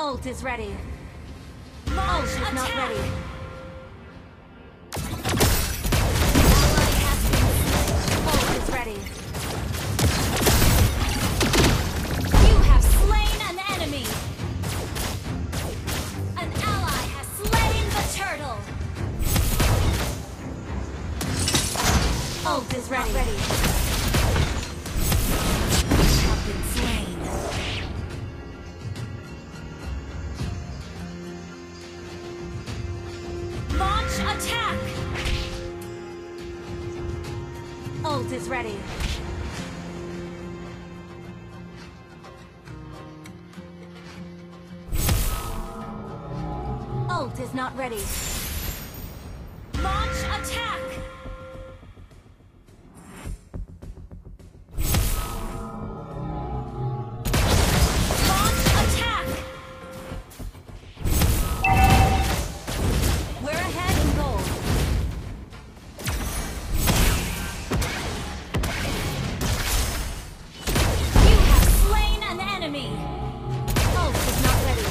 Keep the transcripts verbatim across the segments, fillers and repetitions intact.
Ult is ready. Ult is attack. not ready. Ult is ready. You have slain an enemy. An ally has slain the turtle. Ult is ready. ready. Have been slain. Launch attack. Ult is ready. Ult is not ready. Launch attack. Launch attack. We're ahead in goal. You have slain an enemy. Ult is not ready.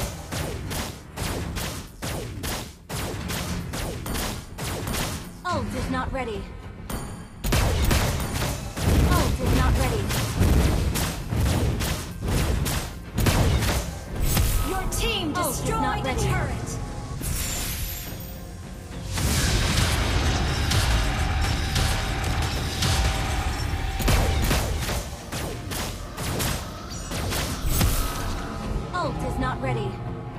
Ult is not ready. Ult is not ready. Your team Ult is destroyed not the ready. turret. Ult is not ready.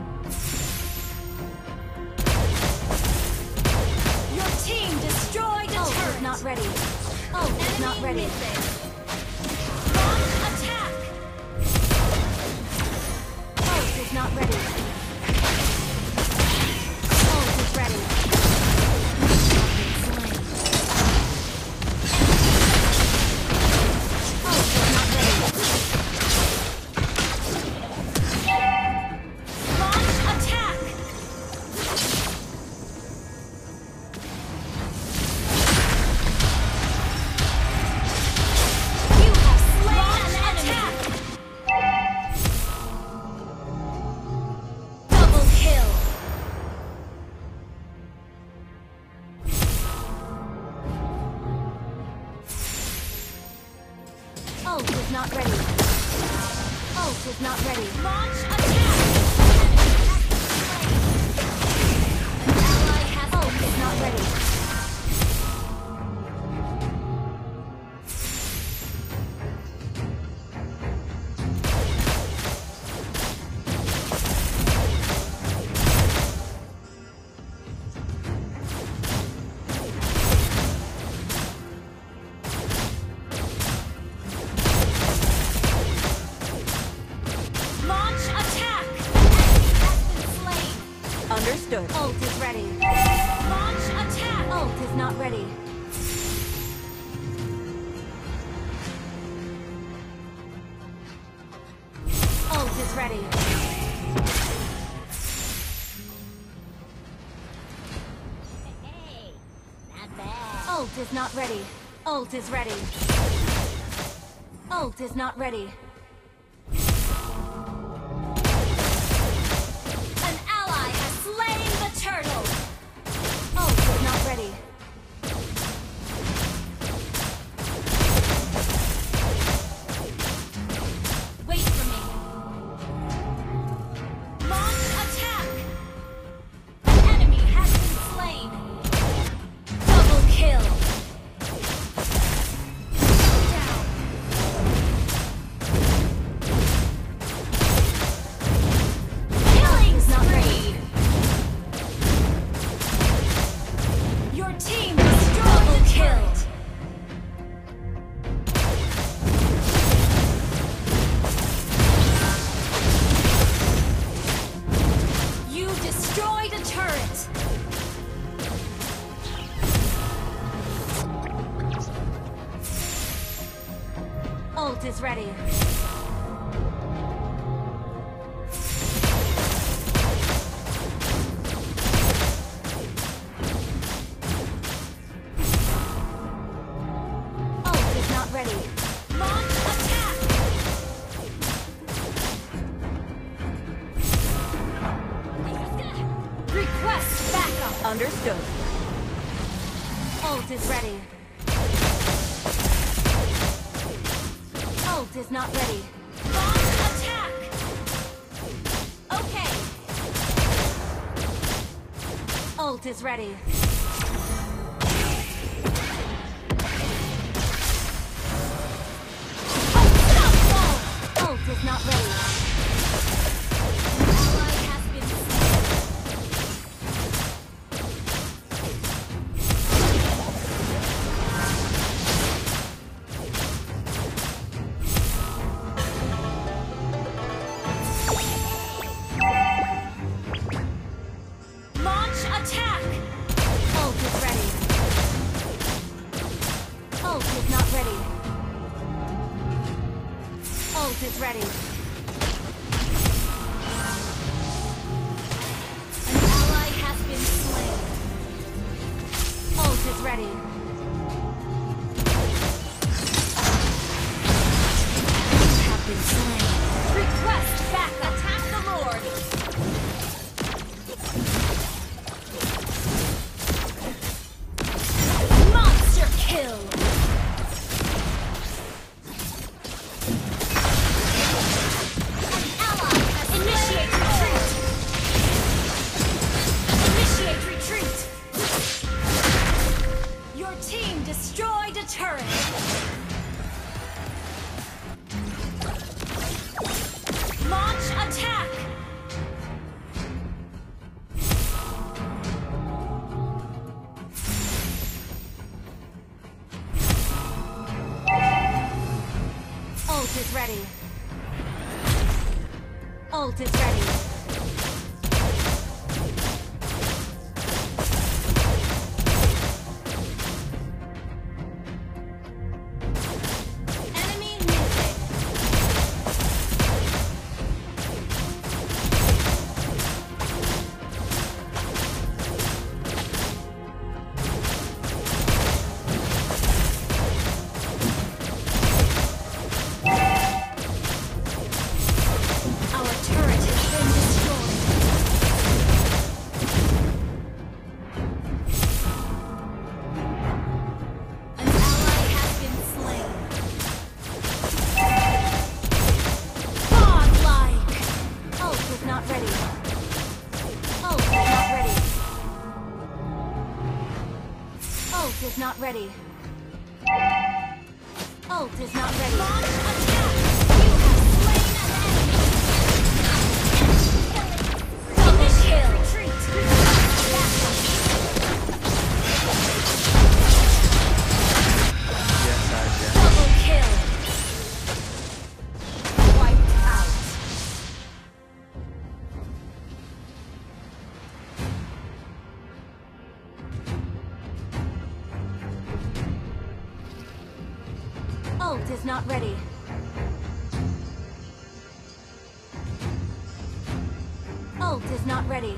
Your team destroyed the Ult turret. is not ready. Ult is not ready. Launch attack. Ult is not ready. Ult is ready. Ult is not ready. Launch attack. You have slain an enemy. Double kill. Ult is not ready. Ult is not ready. Launch attack. An ally has Ult is not ready. Launch attack. Enemy has been slain. Understood. Ult is ready. Launch attack. Ult is not ready. Ult is ready. Hey, not bad. Ult is not ready. Ult is ready. Ult is not ready. An ally has slain the turtle. Ult is not ready. Wait for me. Launch attack. An enemy has been slain. Double kill. Down. Killing Is not ready. spree. Your team destroyed Double the kill. turret. You destroyed a turret. Ult is ready. Ult is not ready. Launch attack. Ult is ready. Ult is not ready. Launch attack! Okay. Ult is ready. Ult is not ready. Ally has been Launch attack! Ult is ready. Ult is not ready. Ult is ready. An ally has been slain. Ult is ready. You have been slain. Request back. Attack the Lord. Monster kill. An ally has initiate retreat. Initiate retreat. Your team destroyed a turret. Launch attack! Ult is ready. Ult is ready. Enemy missing. Our turret has been destroyed. An ally has been slain. Godlike! Ult is not ready. Ult is not ready. Ult is not ready. Ult is not ready. Launch attack! You have slain an enemy! Double kill! Retreat! Double kill! Wiped out! Ult is not ready. Ult is not ready.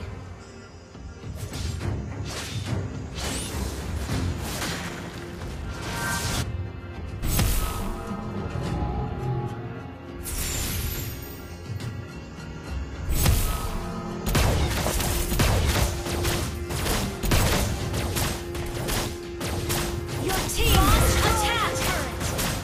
Your team launch attack turret!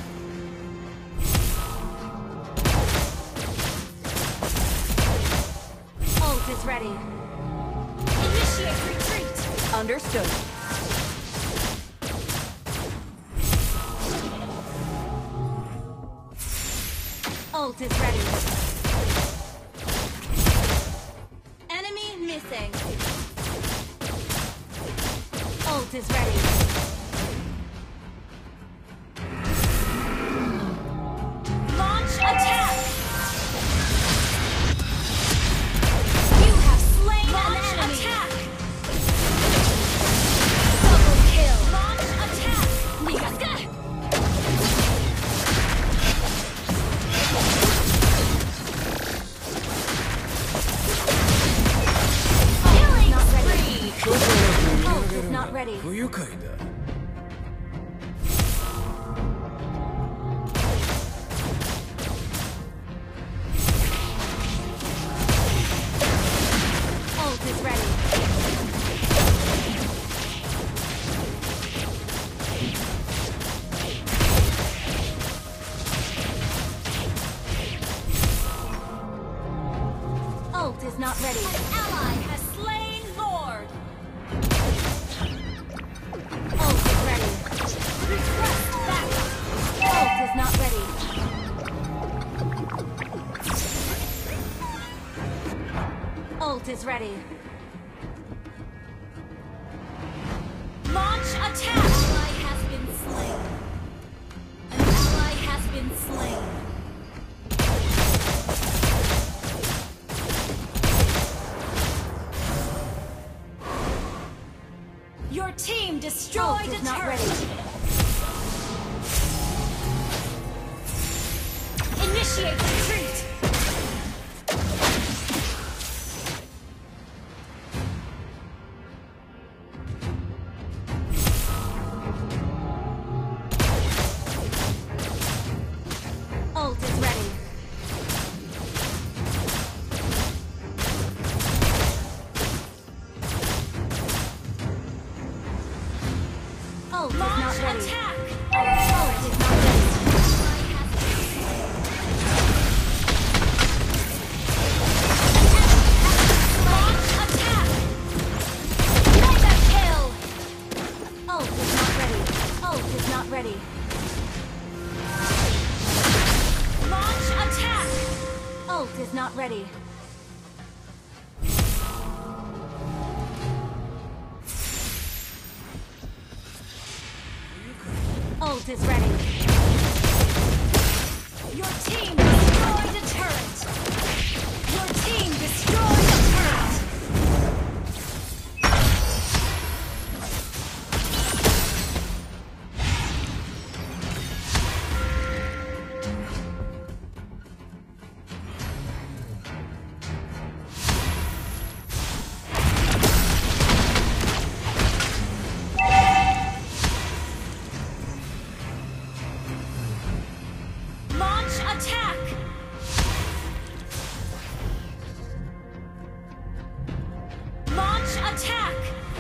Ult is ready. Initiate retreat! Understood. Ult is ready. Enemy missing. Ult is ready. Launch attack! You have slain an enemy! Attack! Double kill! Launch attack! Nigaska! Killing spree! Ult is not ready. 不愉快だ。 Ult is ready. not ready. An ally has slain Lord. Ult is ready. Request backup. Ult is not ready. Ult is ready. Launch attack. An ally has been slain. An ally has been slain. Your team destroyed Ult a is not turret. ready. Initiate retreat. Ult is ready. Ult is Launch not ready. attack. Ult is not ready. Launch attack. Mega kill. Ult is not ready. Ult is not ready. Launch attack. Ult is not ready. Ult is ready. Your team destroyed a turret. Your team destroyed a turret. Launch attack. Launch attack.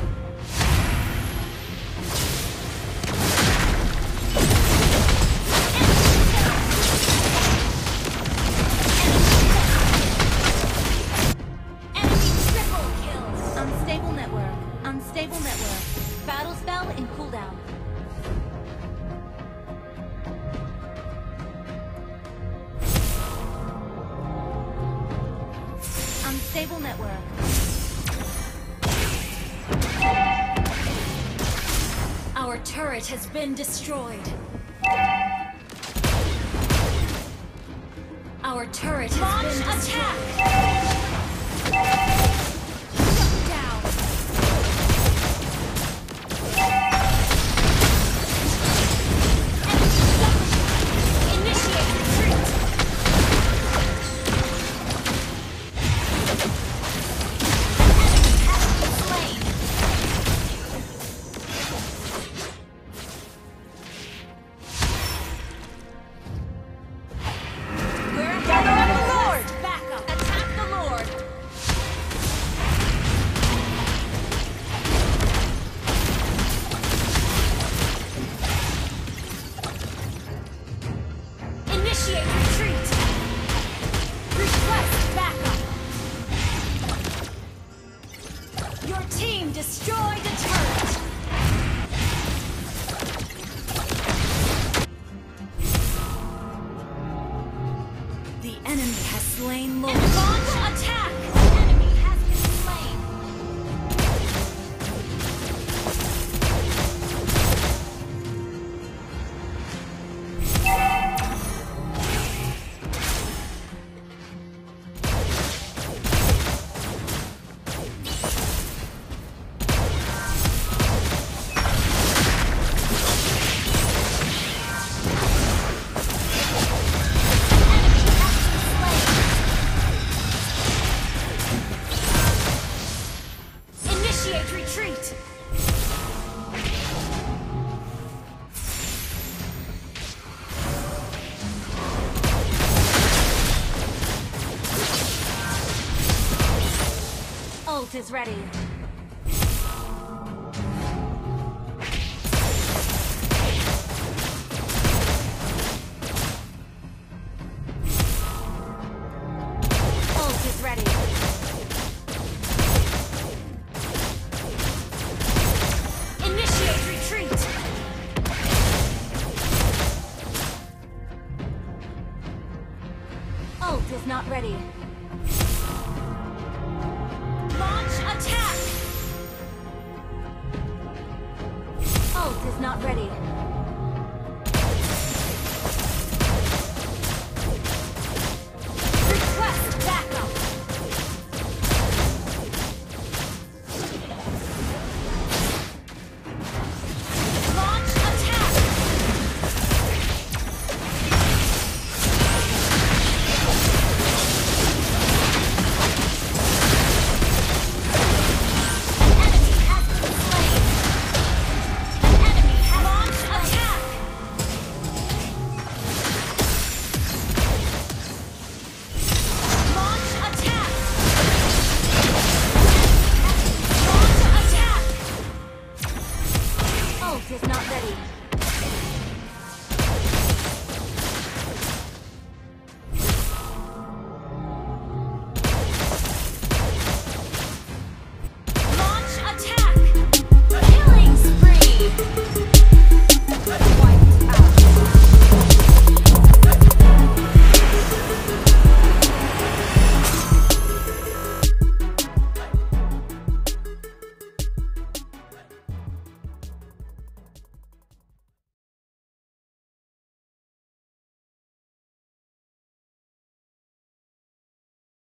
Enemy triple kill. Unstable network. Unstable network. Battle spell in cooldown. Unstable network. Our turret has been destroyed. Our turret has Launch been attack. destroyed. Shut down. Enemy double. Initiate retreat. Enemy has been slain. We're ahead of the Lord. Backup. Attack the Lord. Initiate retreat. Request backup. Your team destroyed a turret. The enemy has slain Lord. And launch attack. The enemy has been slain. Initiate retreat. Ult is ready. Ult is ready. Ult is not ready.